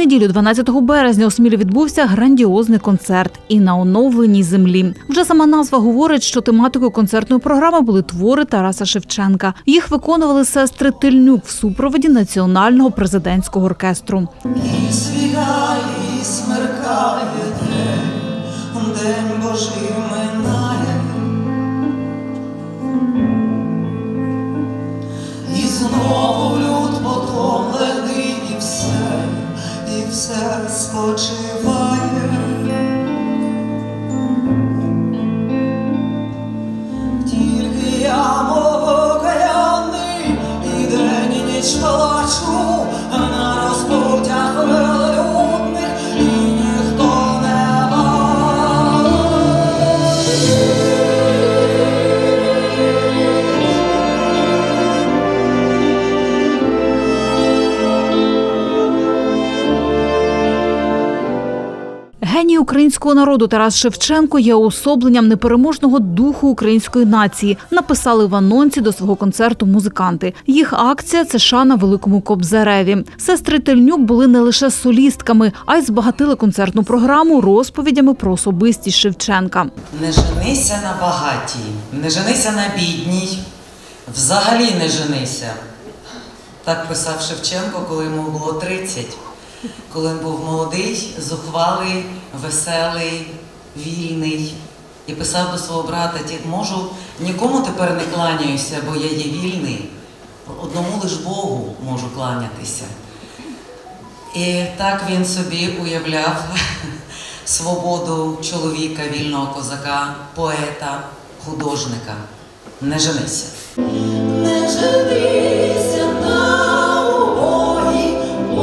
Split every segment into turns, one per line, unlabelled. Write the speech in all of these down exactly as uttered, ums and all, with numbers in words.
неділю, дванадцятого березня, у Смілі відбувся грандіозний концерт «І на оновленій землі». Вже сама назва говорить, що тематикою концертної програми були твори Тараса Шевченка. Їх виконували сестри Тельнюк в супроводі Національного президентського оркестру.
І світає, і смеркає день, день Божий минає. І знову люд потомлений, і все, і все спочиває. Тільки я мов океаний, і день, і ніч плачу на розпуттях велелюдних, і ніхто не бачить.
Геній українського народу Тарас Шевченко є уособленням непереможного духу української нації, написали в анонсі до свого концерту музиканти. Їх акція – це шана великому Кобзареві. Сестри Тельнюк були не лише солістками, а й збагатили концертну програму розповідями про особистість Шевченка.
Не женися на багатій, не женися на бідній, взагалі не женися. Так писав Шевченко, коли йому було тридцять. Коли він був молодий, зухвалий, веселий, вільний. І писав до свого брата: можу, нікому тепер не кланяюся, бо я є вільний. Одному лиш Богу можу кланятися. І так він собі уявляв свободу чоловіка, вільного козака, поета, художника. Не женися.
Не женися на убогій,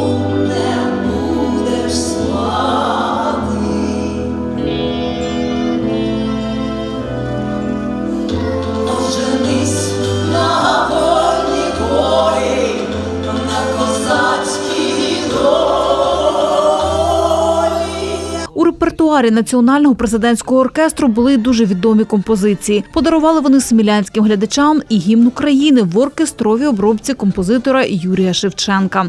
у репертуарі Національного президентського оркестру були дуже відомі композиції. Подарували вони смілянським глядачам і гімн України в оркестровій обробці композитора Юрія Шевченка.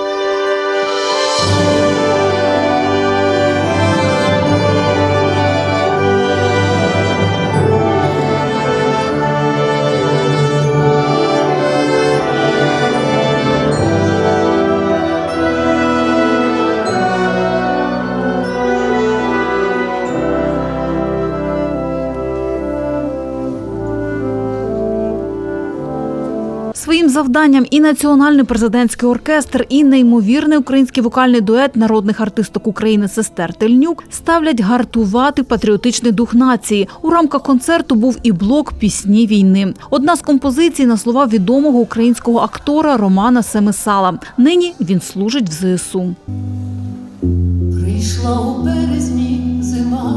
Своїм завданням і Національний президентський оркестр, і неймовірний український вокальний дует народних артисток України сестер Тельнюк ставлять гартувати патріотичний дух нації. У рамках концерту був і блок «Пісні війни». Одна з композицій на слова відомого українського актора Романа Семисала. Нині він служить в зе ес у.
Прийшла у березні зима,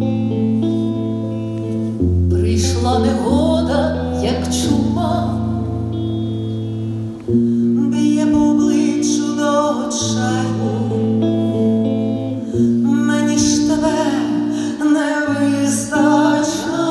прийшла негода, як чума, б'є по обличчю до очей, мені ж тебе не вистачає,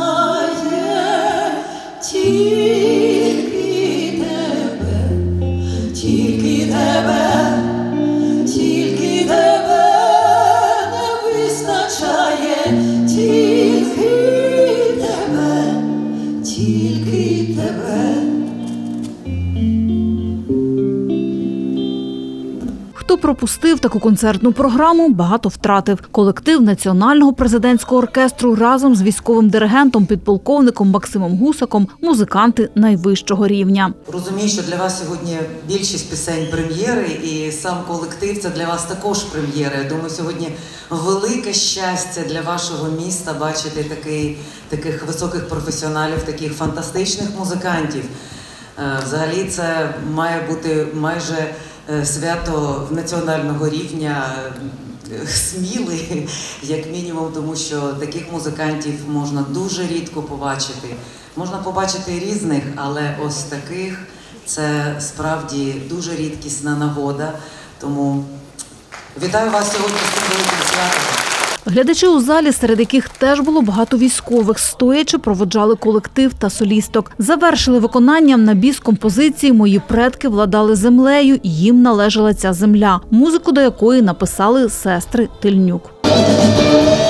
тільки тебе, тільки тебе, тільки тебе не вистачає, тільки тебе, тільки тебе.
Хто пропустив таку концертну програму, багато втратив. Колектив Національного президентського оркестру разом з військовим диригентом, підполковником Максимом Гусаком – музиканти найвищого рівня.
Розумію, що для вас сьогодні більшість пісень прем'єри, і сам колектив – це для вас також прем'єри. Я думаю, сьогодні велике щастя для вашого міста бачити такий, таких високих професіоналів, таких фантастичних музикантів. Взагалі це має бути майже свято національного рівня, Сміли, як мінімум, тому що таких музикантів можна дуже рідко побачити. Можна побачити різних, але ось таких – це справді дуже рідкісна нагода. Тому вітаю вас сьогодні з цим великим святом.
Глядачі у залі, серед яких теж було багато військових, стоячи проводжали колектив та солісток. Завершили виконанням на біс композиції «Мої предки владали землею, їм належала ця земля», музику до якої написали сестри Тельнюк.